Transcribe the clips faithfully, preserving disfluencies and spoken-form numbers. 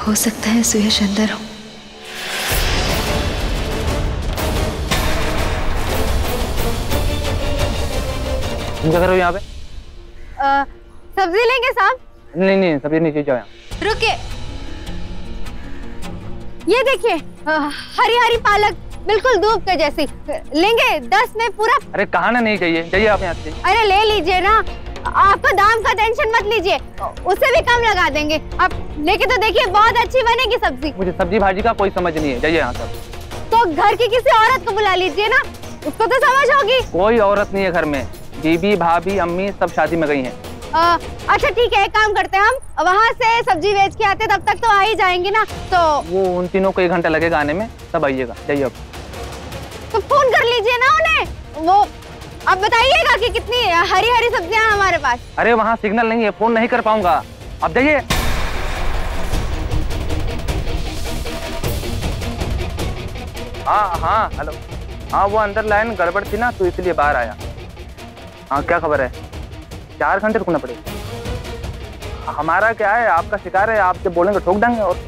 हो सकता है सुयश अंदर हो। तुम क्या कर रहे हो यहाँ पे? आ, सब्जी लेंगे साहब? नहीं नहीं सब्जी नहीं चाहिए, जाओ यहाँ। रुकिए, ये देखिए हरी हरी पालक बिल्कुल धूप के जैसी, लेंगे दस में पूरा। अरे कहाँ ना नहीं चाहिए, जाइए आप यहाँ से। अरे ले लीजिए ना, आपको दाम का टेंशन मत लीजिए, उससे भी कम लगा देंगे। आप लेके तो देखिए, बहुत अच्छी बनेगी सब्जी। मुझे सब्जी भाजी का कोई समझ नहीं है, जाइए यहाँ से। तो घर की किसी औरत को बुला लीजिए ना, उसको तो समझ होगी। कोई औरत नहीं है घर में, बीबी भाभी अम्मी सब शादी में गई हैं। आ, अच्छा ठीक है, एक काम करते हैं, हम वहाँ से सब्जी बेच के आते, तब तक तो आ ही जाएंगे ना। तो वो उन तीनों को एक घंटा लगेगा आने में, तब आइएगा, जाइए अब। तो फोन कर लीजिए ना उन्हें, वो अब बताइएगा कि कितनी हरी हरी सब्जियां हैं हमारे पास। अरे वहाँ सिग्नल नहीं है, फोन नहीं कर पाऊंगा, अब जाइए। हाँ हाँ हेलो, हाँ वो अंदर लाइन गड़बड़ थी ना, तो इसलिए बाहर आया। हाँ क्या खबर है? चार घंटे रुकना पड़ेगा। हमारा क्या है, आपका शिकार है, आप जब बोलेंगे ठोक देंगे। और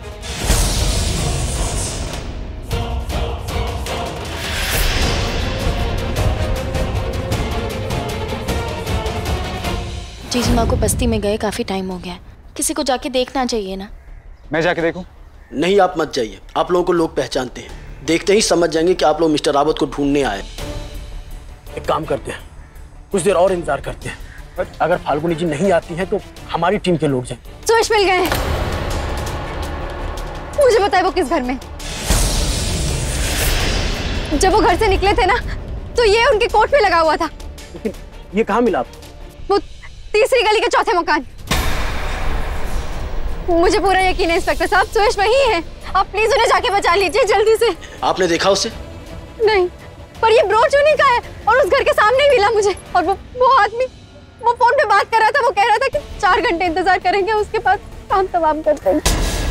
जीजी माँ को बस्ती में गए काफी टाइम हो गया, किसी को जाके देखना चाहिए ना। मैं जाके देखूं? नहीं आप मत जाइए, आप लोगों को लोग पहचानते हैं, देखते ही समझ जाएंगे कि आप लोग मिस्टर रावत को ढूंढने आए। एक काम करते हैं, कुछ देर और इंतजार करते हैं, अगर फाल्गुनी जी नहीं आती हैं तो हमारी टीम के लोग जाएं। सुयश मिल गए, मुझे बताए वो किस घर में। जब वो घर से निकले थे ना, तो ये उनके कोट पे लगा हुआ था। लेकिन ये कहाँ मिला आपको? वो तीसरी गली के चौथे मकान। मुझे पूरा यकीन है इंस्पेक्टर साहब, सुयश वही है, आप प्लीज उन्हें जाके बचा लीजिए जल्दी से। आपने देखा उसे? नहीं, पर ये ब्रोच उन्हीं का है और उस घर के सामने ही मिला मुझे। और वो वो आदमी वो फोन पे बात कर रहा था, वो कह रहा था कि चार घंटे इंतजार करेंगे, उसके बाद काम तमाम कर देंगे।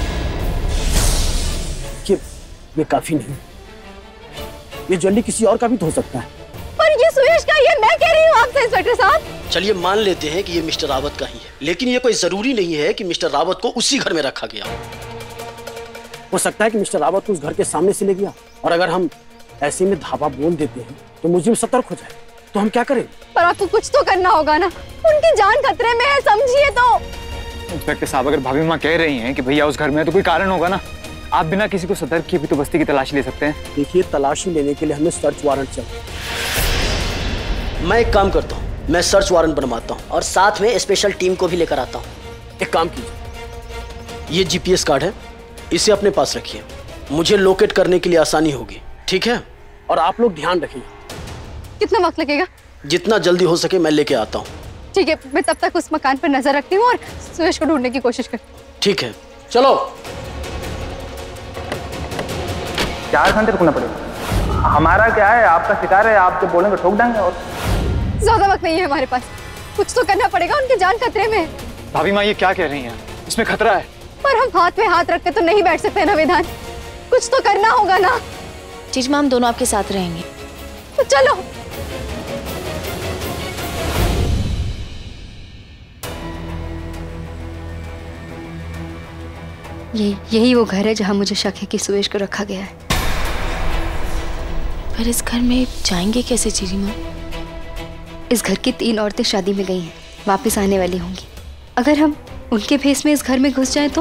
ये ये काफी नहीं, ये जल्दी किसी और का भी तो हो सकता है। पर ये सुयश का, ये मैं कह रही हूँ आपसे इंस्पेक्टर साहब। चलिए मान लेते हैं कि ये मिस्टर रावत का ही है, लेकिन ये कोई जरूरी नहीं है कि मिस्टर रावत को उसी घर में रखा गया। हो सकता है कि मिस्टर रावत को उस घर के सामने से ले गया, और अगर हम ऐसे में धावा बोल देते हैं तो मुझे सतर्क हो जाए, तो हम क्या करें? पर आपको कुछ तो करना होगा ना, उनकी जान खतरे में है, समझिए तो। इंस्पेक्टर साहब, अगर भाभी माँ कह रही हैं कि भैया उस घर में है तो कोई कारण होगा ना। आप बिना किसी को सतर्क किए भी तो बस्ती की तलाशी ले सकते हैं। देखिए, तलाशी लेने के लिए हमें सर्च वारंट चाहिए। मैं एक काम करता हूँ, मैं सर्च वारंट बनवाता हूँ और साथ में स्पेशल टीम को भी लेकर आता हूँ। एक काम कीजिए, ये जीपीएस कार्ड है, इसे अपने पास रखिए, मुझे लोकेट करने के लिए आसानी होगी, ठीक है? और आप लोग ध्यान रखिए। कितना वक्त लगेगा? जितना जल्दी हो सके मैं लेके आता हूँ। ठीक है, मैं तब तक उस मकान पर नजर रखती हूँ और सुयश को ढूंढने की कोशिश करती हूँ। ठीक है, चलो। चार घंटे रुकना पड़ेगा। हमारा क्या है, आपका शिकार है, आप जब बोलेंगे ठोक देंगे। और ज्यादा वक्त नहीं है हमारे पास, कुछ तो करना पड़ेगा, उनकी जान खतरे में है। भाभी माँ ये क्या कह रही हैं? इसमें खतरा है। पर हम हाथ में हाथ रख के तो नहीं बैठ सकते ना विधान, कुछ तो करना होगा ना। जीजी माँ हम दोनों आपके साथ रहेंगे। तो चलो। ये यही वो घर है जहां मुझे शक है कि सुयश को रखा गया है। पर इस घर में जाएंगे कैसे जीजी माँ? इस घर की तीन औरतें शादी में गई हैं, वापस आने वाली होंगी। अगर हम उनके भेस में इस घर में घुस जाएं तो?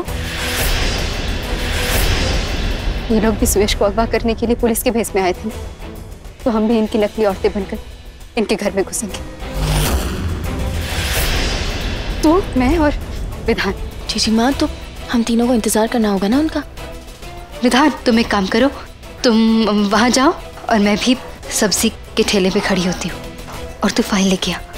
ये लोग भी सुयश को अगवा करने के लिए पुलिस के भेस में आए थे, तो हम भी इनकी नकली औरतें बनकर इनके घर में घुसेंगे, तो मैं और विधान। जीजी माँ तो हम तीनों को इंतजार करना होगा ना उनका। विधान तुम एक काम करो, तुम वहां जाओ और मैं भी सब्जी के ठेले पे खड़ी होती हूँ, और तू फाइल लेके आ।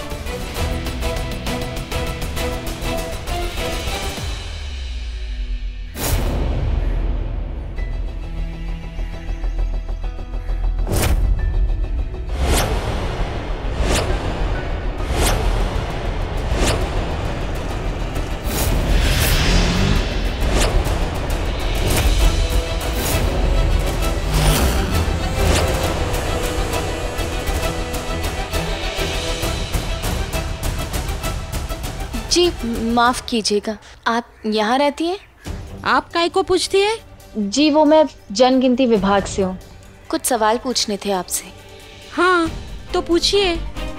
जी माफ कीजिएगा, आप यहाँ रहती हैं? आप काय को पूछती है? जी वो मैं जनगिनती विभाग से हूँ, कुछ सवाल पूछने थे आपसे। हाँ तो पूछिए।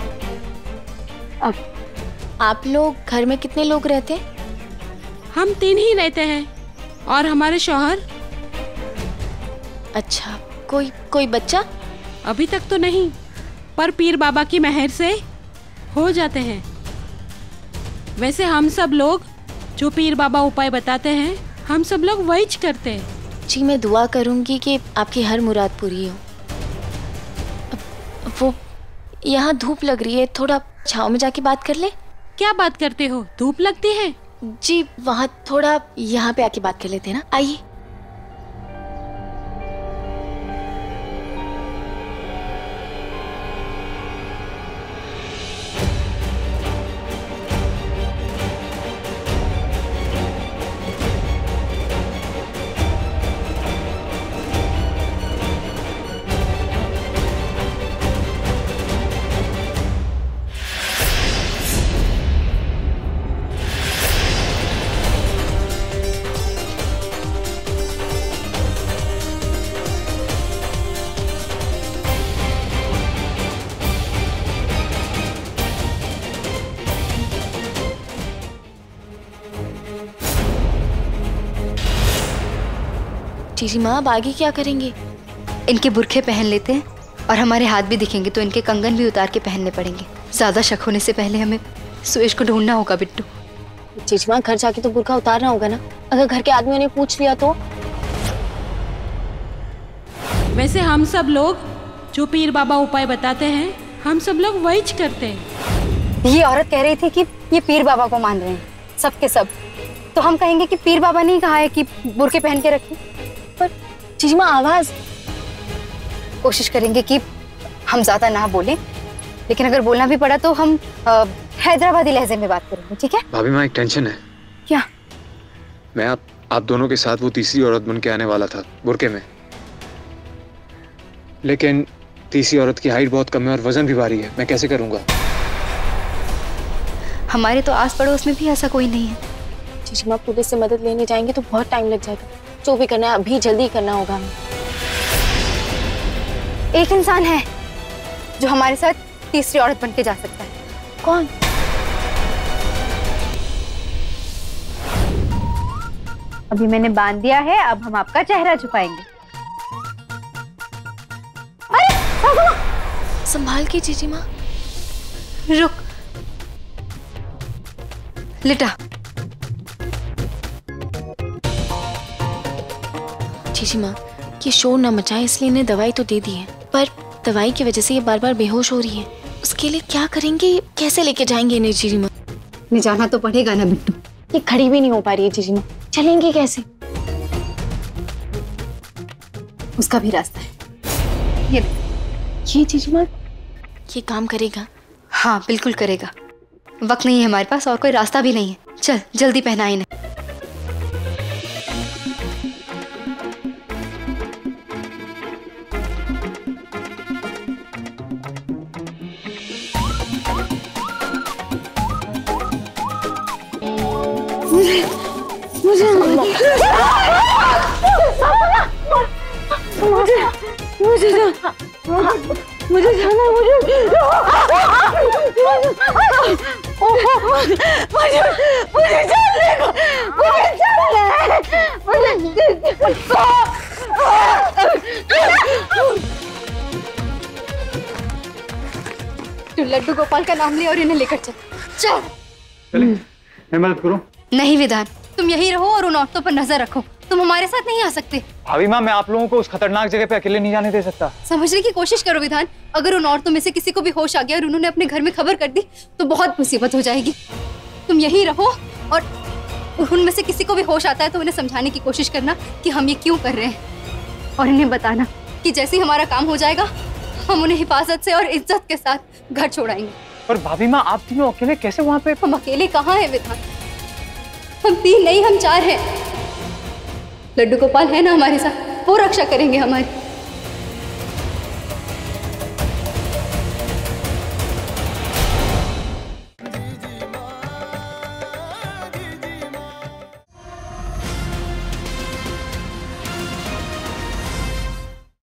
अब आप लोग घर में कितने लोग रहते हैं? हम तीन ही रहते हैं और हमारे शौहर। अच्छा, कोई कोई बच्चा? अभी तक तो नहीं, पर पीर बाबा की मेहर से हो जाते हैं। वैसे हम सब लोग जो पीर बाबा उपाय बताते हैं, हम सब लोग वही करते हैं। जी मैं दुआ करूंगी कि आपकी हर मुराद पूरी हो। वो यहाँ धूप लग रही है, थोड़ा छाँव में जाके बात कर ले। क्या बात करते हो, धूप लगती है? जी वहाँ थोड़ा यहाँ पे आके बात कर लेते हैं ना, आइए। जीजी माँ अब आगे क्या करेंगे? इनके बुरखे पहन लेते हैं और हमारे हाथ भी दिखेंगे तो इनके कंगन भी उतार के पहनने पड़ेंगे। ज्यादा शक होने से पहले हमें सुरेश को ढूंढना होगा बिट्टू। जीजी माँ घर जाके तो बुरखा उतारना होगा ना, अगर घर के आदमियों ने पूछ लिया तो? वैसे हम सब लोग जो पीर बाबा उपाय बताते हैं, हम सब लोग वही करते हैं। ये औरत कह रही थी कि ये पीर बाबा को मान रहे हैं सब के सब, तो हम कहेंगे कि पीर बाबा ने कहा है कि बुरके पहन के रखें। पर जीजी माँ आवाज, कोशिश करेंगे कि हम ज्यादा ना बोलें, लेकिन अगर बोलना भी पड़ा तो हम हैदराबादी लहजे में बात करेंगे, ठीक है? भाभी माँ एक टेंशन है। क्या? मैं आप आप दोनों के साथ वो तीसरी औरत बन के आने वाला था बुरके में, लेकिन तीसरी औरत की हाइट बहुत कम है और वजन भी भारी है, मैं कैसे करूंगा? हमारे तो आस पड़ोस में भी ऐसा कोई नहीं है। जीजी माँ पुलिस से मदद लेने जाएंगे तो बहुत टाइम लग जाएगा, जो भी करना है अभी जल्दी करना होगा हमें। एक इंसान है जो हमारे साथ तीसरी औरत बन के जा सकता है। कौन? अभी मैंने बांध दिया है, अब हम आपका चेहरा छुपाएंगे। अरे संभाल के जीजी माँ। रुक, लिटा। जीजी माँ ये शोर न मचाए इसलिए इन्हें दवाई तो दे दी है, पर दवाई की वजह से ये बार बार बेहोश हो रही है। उसके लिए क्या करेंगे, कैसे लेके जाएंगे इन्हें जीजी माँ? नहीं जाना तो पड़ेगा ना बिट्टू। ये खड़ी भी नहीं हो पा रही है जीजी माँ, चलेंगे कैसे? उसका भी रास्ता है। ये ये जीजी माँ ये काम करेगा? हाँ बिल्कुल करेगा। वक्त नहीं है हमारे पास और कोई रास्ता भी नहीं है। चल जल्दी पहना इन्हें। मुझे मुझे मुझे मुझे जा, मुझे जाना है, मुझे मुझे मुझे चलने को, मुझे चलना है, मुझे तू लड्डू गोपाल का नाम ले और इन्हें लेकर चल। चल चले, मैं मदद करूं? नहीं विधान, तुम यहीं रहो और उन औरतों पर नजर रखो। तुम हमारे साथ नहीं आ सकते। भाभी माँ मैं आप लोगों को उस खतरनाक जगह पे अकेले नहीं जाने दे सकता। समझने की कोशिश करो विधान, अगर उन औरतों में से किसी को भी होश आ गया और उन्होंने अपने घर में खबर कर दी तो बहुत मुसीबत हो जाएगी। तुम यहीं रहो और उनमें से किसी को भी होश आता है तो उन्हें समझाने की कोशिश करना कि हम ये क्यों कर रहे हैं, और इन्हें बताना कि जैसे ही हमारा काम हो जाएगा हम उन्हें हिफाजत से और इज्जत के साथ घर छोड़ाएंगे। पर भाभी माँ आप तीनों अकेले कैसे वहाँ पे? हम अकेले कहाँ हैं विधान, हम तीन नहीं हम चार हैं। लड्डू गोपाल है ना हमारे साथ, वो रक्षा करेंगे हमारी।